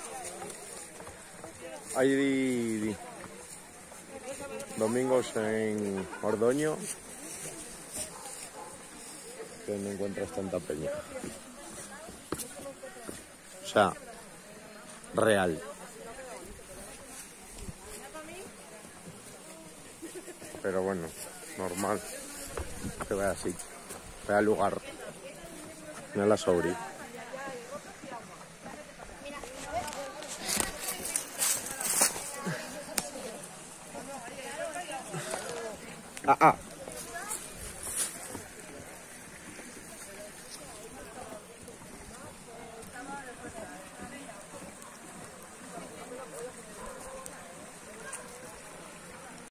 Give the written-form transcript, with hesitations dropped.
Hay domingos en Ordoño que no encuentras tanta peña. O sea, real. Pero bueno, normal. Que vaya así. Vaya lugar. Mira la Sauri. Ah, ah.